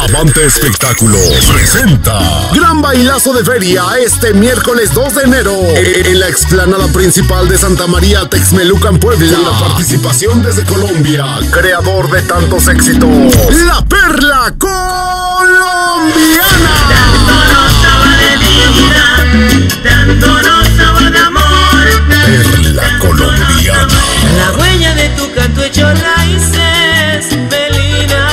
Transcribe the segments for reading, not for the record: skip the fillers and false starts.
Avante Espectáculos presenta Gran Bailazo de Feria este miércoles 2 de enero en la explanada principal de Santa María Texmelucan, Puebla. Con la participación desde Colombia, creador de tantos éxitos, La Perla Colombiana. Dándonos agua de vida, dándonos agua de amor. Perla Colombiana. La huella de tu canto hecho raíces, Belina,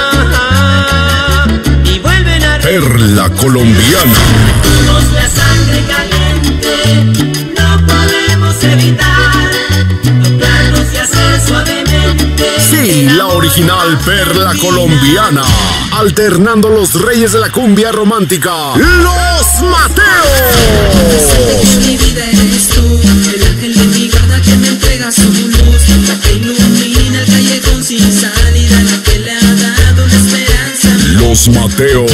y vuelven a Perla Colombiana. reírnos la sangre caliente. No podemos evitar tocarnos y hacer suavemente. Sí, la original Perla Colombiana. Alternando los reyes de la cumbia romántica, Los Mateos. Mi vida eres tú, el ángel de mi guarda que me entrega su luz, la que ilumina el callejón sin salida, la que le ha dado una esperanza. Los Mateos.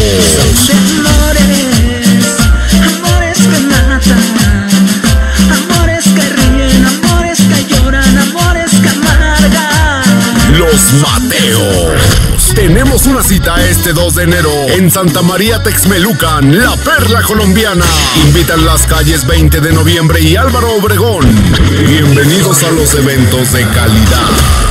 Amores que matan, amores que ríen, amores que lloran, amores que amargan. Los Mateos. Tenemos una cita este 2 de enero en Santa María Texmelucan, La Perla Colombiana. Invitan las calles 20 de noviembre y Álvaro Obregón. Bienvenidos a los eventos de calidad.